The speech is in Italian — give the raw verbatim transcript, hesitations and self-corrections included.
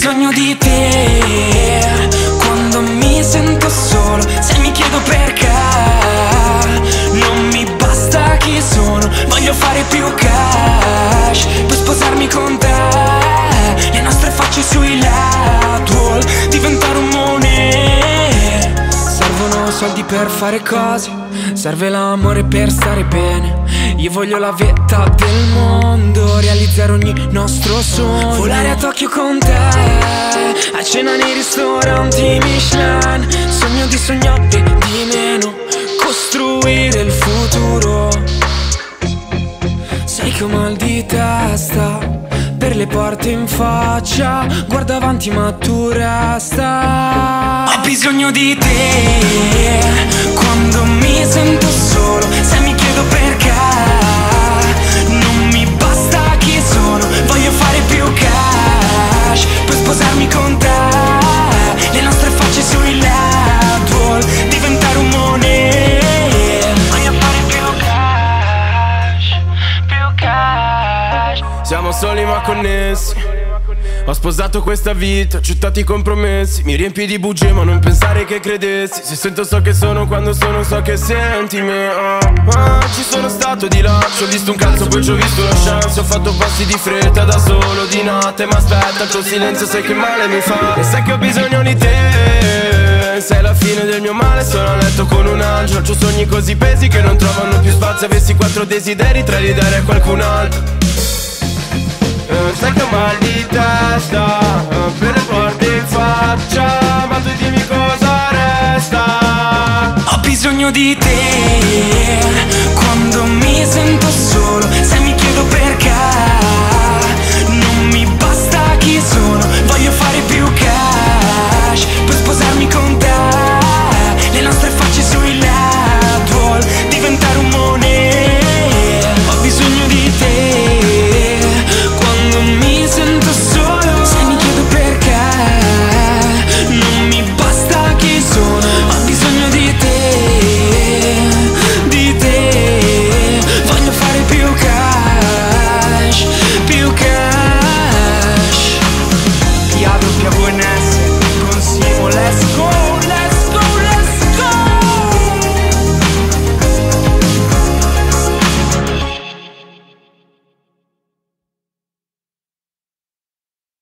bisogno di te quando mi sento solo, se mi chiedo perché non mi basta chi sono, voglio fare più cash, poi sposarmi con te, le nostre facce sui let wall, diventare un money. Servono soldi per fare cose, serve l'amore per stare bene. Io voglio la vetta del mondo, realizzare ogni nostro sogno, volare a Tokyo con te, a cena nei ristoranti Michelin. Sogno di sognare di meno, costruire il futuro. Sai che ho mal di testa per le porte in faccia, guarda avanti ma tu resta. Ho bisogno di te quando mi sento solo, se mi chiedo perché non mi basta chi sono, voglio fare più cash, poi sposarmi con te, le nostre facce sui let wall, diventare un money. Voglio fare più cash, più cash. Siamo soli ma connessi, ho sposato questa vita, gettati i compromessi. Mi riempi di bugie ma non pensare che credessi. Se sento so che sono, quando sono so che senti me. ah, ah, Ci sono stato di là, ci ho visto un cazzo poi ci ho visto la chance. Ho fatto passi di fretta da solo di notte, ma aspetta, il tuo silenzio sai che male mi fa. E sai che ho bisogno di te, sei la fine del mio male, sono a letto con un angelo. C'ho sogni così pesi che non trovano più spazio. Avessi quattro desideri, tre li darei a qualcun altro. Sai che ho mal di testa per le porte in faccia, ma tu dimmi cosa resta. Ho bisogno di te quando mi sento solo, se mi chiedo perché